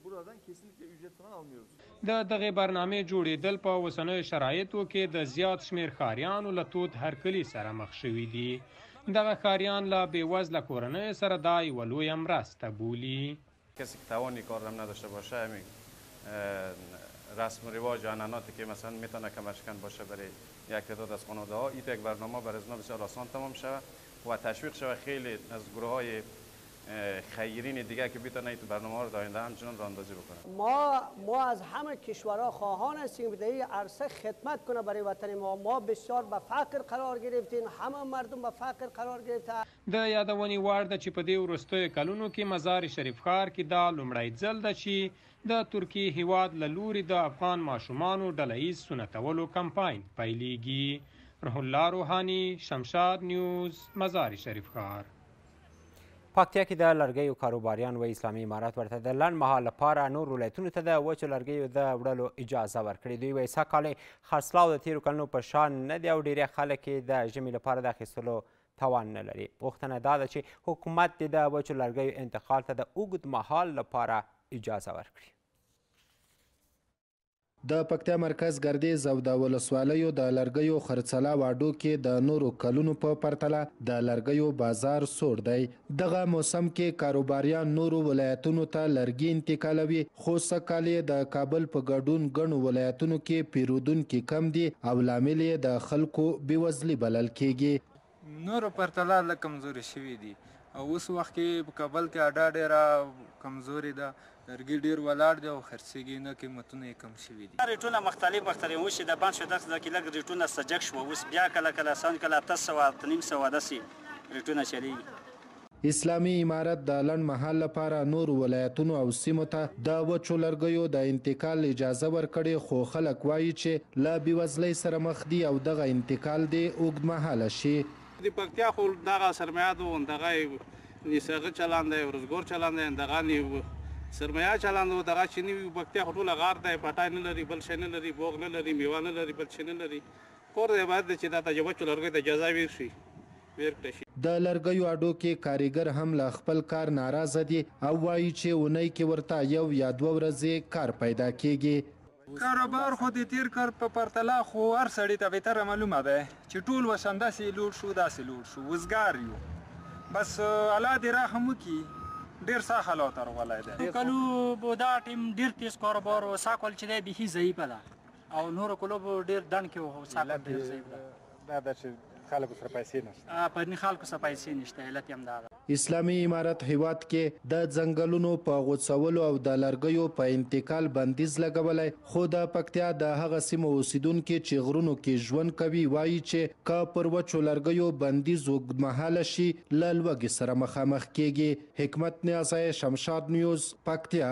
د دغه برنامې جوړېدل په اوسنیو شرایطو کې د زیات شمېر ښاریانو له تود هرکلي سره مخ شوي دي. دغه ښاریان له بېوزله کورنیو سره دا یوه لویه مرسته بولي. کسی که توانی کار هم نداشته باشه همین رسم و رواج و عنعناتی که مثلا میتونه کمرشکن باشه برای یک تعداد از خانواده ها، این یک برنامه برای از بسیار آسان تمام شود و تشویق شود خیلی از گروه های خیرین دیگه که بتونن این برنامه ها رو در آینده همچنان راهاندازی بکنن. ما ما از همه کشورها خواهان هستیم که در این عرصه خدمت کنه برای وطن ما. ما بسیار به فقر قرار گرفتیم، همه مردم به فقر قرار گرفته. د یادونې وړ ده چې په دې وروستیو کلونو کې مزار شریف ښار کې دا لومړی ځل ده چې د ترکیې هیواد له لوري د افغان ماشومانو ډلهییز سنتولو کمپاین پیلیږي. روح الله روحاني، شمشاد نیوز، مزار شریف ښار. پکتیا کې د لرګیو کاروباریان و اسلامي امارات ورته د لنډ مهال لپاره نور ولایتونو ته د وچو لرګیو د وړلو اجازه ورکړې. دوی وایي سږ کال خرڅلاو د تېرو کلونو په شان نه دی او ډېری خلک یې د ژمي لپاره د اخیستلو توان نه لري. غوښتنه دا ده چې حکومت دې د وچو لرګیو انتقال ته د اوږد مهال لپاره اجازه ورکړي. د پکتیا مرکز ګردیز او د ولسوالیو د لرګیو خرڅلاو اډو کې د نورو کلونو په پرتله د لرګیو بازار سوړ دی. دغه موسم کې کاروباریان نورو ولایتونو ته لرګي انتقالوي، خو سږ کال یې د کابل په ګډون ګڼو ولایتونو کې پیرودونکي کم دي او لامل یې د خلکو بېوزلي بلل کېږي. نورو پرتله لږ کمزوري شوي دي او اوس وخت کې په کابل کې اډه ډېره کمزوري ده، لرګي ډېر ولاړ دي او خرڅېږي نه، قیمتونه یې کم شوي دي. ریټونه مختلف مختلف اوس چې د بند شو دغه کې لږ ریټونه سجګ شوه، اوس بیا کله کله سان کله اته سوه اته نیم سوه داسې ریټونه چلیږي. اسلامي امارت د لنډ مهال لپاره نورو ولایتونو او سیمو ته د وچو لرګیو د انتقال اجازه ورکړې، خو خلک وایي چې له بېوزلۍ سره مخ دي او دغه انتقال دې اوږد مهاله شي. د پکتیا خو دغه سرمایه دغه نیسغه چلان دی، روزګار چلان دی، دغه سرمایه چلان دی، دغه چې نوي پکتیا خو ټوله غار دی، پټای نه لري، بل شی نه لري، بوغ نه لري، میوه نه لري، بل شی نه لري. کور دی باید چې دا د وچو لرګیو ته اجازه ورشي ورکړی شي. د لرګیو اډو کې کاریګر هم له خپل کار ناراضه دي او وایي چې اونۍ کې ورته یو یا دوه ورځې کار پیدا کېږي. کاروبار خو د تیر کار په پرتله خو هر سړي ته بهتره معلومه ده چې ټول وس همداسې لوړ شو، داسې لوړ شو، وزګار یو. بس الله دې رحم وکړي، ډېر ښه حالات راغلی دی. کلو دا ټیم ډېر تیز کاروبار و، سږ کال چې دی بیخي ضعیفه ده او نورو کلو به ډېر ډنډ کې و، سږ کال ډېر ضعیف ده. دا ده چې خلکو سره پیسې نشته، په خلکو سره پیسې نشته، علت یې همدا ده. اسلامي امارت هیواد کې د ځنګلونو په غوڅولو او د لرګیو په انتقال بندیز لګولی، خو د پکتیا د هغه سیمو اوسیدونکي چې غرونو کې ژوند کوي وایي چې که پر وچو لرګیو بندیز اوږدمهاله شي له لوږې سره مخامخ کیږي. حکمت نیازی، شمشاد نیوز، پکتیا.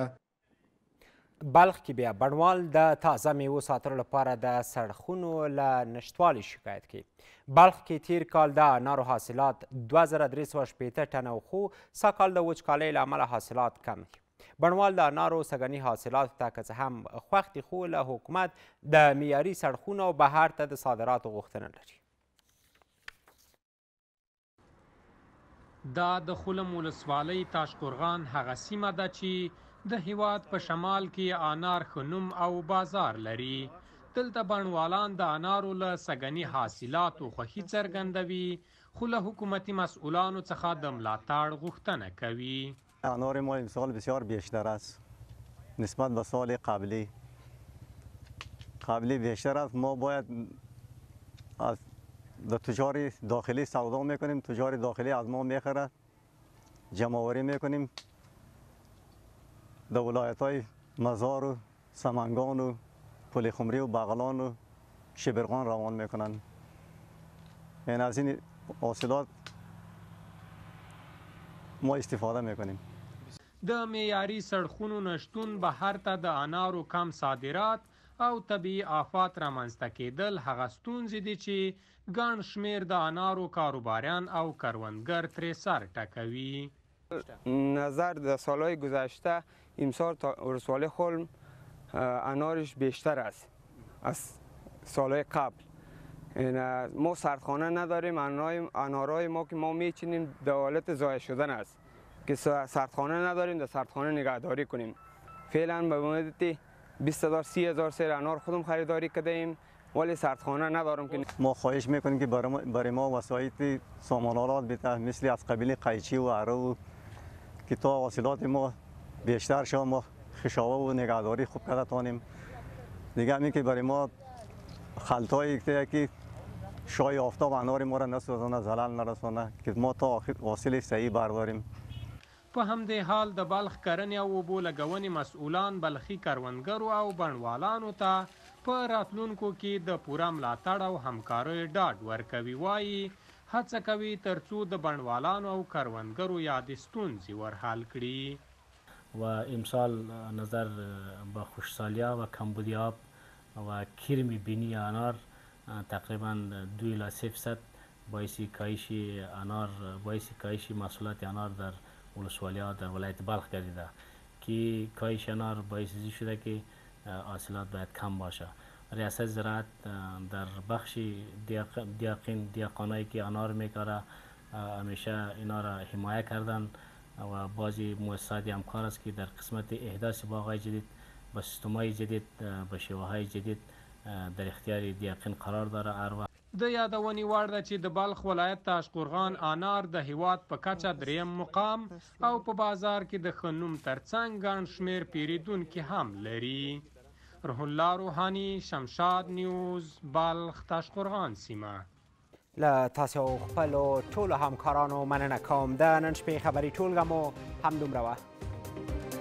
بلخ کې بیا بڼوال د تازه میوو ساتلو لپاره د سړخونو له نشتوالي شکایت کوي. بلخ کې تیر کال د انارو حاصلات دوه زره درې سوه شپېته ټنه خو سږ کال د وچکالۍ له امله حاصلات کم دي. بڼوال د انارو سږني حاصلاتو ته که څه هم خوښ دي خو له حکومت د معیاري سړخونو بهر ته د صادراتو غوښتنه لري. دا د خلم ولسوالۍ تاشقرغان هغه سیمه ده چې د هیواد په شمال کې انار ښه نوم او بازار لري. دلته بڼوالان د انارو له سږني حاصلاتو خوښي څرګندوي خو له حکومتي مسئولانو څخه د ملاتړ غوښتنه کوي. انار ما امسال بسیار بیشتر است نسبت به سال قبلی قبلی بیشتر است. ما باید از د تجار داخلی سودا میکنیم، تجار داخلی از ما میخره، جمع‌آوری میکنیم، د ولایت‌های مزار و سمنگان و پل خمری و بغلان و شبرغان روان میکنن. این از این حاصلات ما استفاده میکنیم. د معیاري سړخونو نشتون بهر ته د انارو کم صادرات او طبیعي آفات رامنځته کېدل هغه ستونزې دي چې ګڼ شمېر د انارو کاروباریان او کروندګر ترې سر ټکوي. نظر در سالهای گذشته امسال تا ولسوالی خلم انارش بیشتر است از سالهای قبل. ما سردخانه نداریم، انارای ما که ما میچینیم در حالت ضایع شدن است که سردخانه نداریم، در سردخانه نگهداری کنیم. فعلا به مدت بیست هزار سی هزار سیر انار خودم خریداری کردیم ولی سردخانه ندارم که ما خواهش میکنیم که برای ما وسایط سامانالات بده مثل از قبیل قیچی و عرو که تا حاصلات ما بیشتر شد ما خشاوه و نگهداری خوب کرده تانیم. دیگه همین که برای ما خلطایی که شای آفتاب انار ما را نسوزانه زلال نرسانه که ما تا آخر حاصل صحیح برداریم. په همدې حال د بلخ کرنې او اوبو لګونې مسؤلان بلخي کروندګرو او بڼوالانو ته په راتلونکو کې د پوره ملاتړ او همکاریو ډاډ ورکوي. وایي هڅه کوي ترڅو د بڼوالانو او کروندګرو یادې ستونزې ورحل کړي. و امسال نظر به خوشسالیا و کمبودیاب و کرم بینی انار تقریبا دو الی سه فیصد باعث کاهش انار باعث کاهش محصولات انار در ولسوالی‌ها در ولایت بلخ گردیده که کاهش انار باعث شده که حاصلات باید کم باشه. ریاست زراعت در بخش دیاقین دیاقانایی که انار میکاره همیشه اینا را حمایت کردن و بعضی مؤسسات همکار است که در قسمت احداث باغ‌های جدید با سیستم‌های جدید با شیوه‌های جدید در اختیار دیاقین قرار داره. هر وخت د یادونې وړ ده چې د بلخ ولایت تاشقرغان انار د هیواد په کچه دریم مقام او په بازار کې د ښه نوم ترڅنګ ګڼ شمېر پیرودونکي هم لري. روح الله روحاني، شمشاد نیوز، بلخ تاشقرغان سیمه. له تاسو او خپلو ټولو همکارانو مننه کوم. د نن شپې خبري ټولګه مو همدومره وه.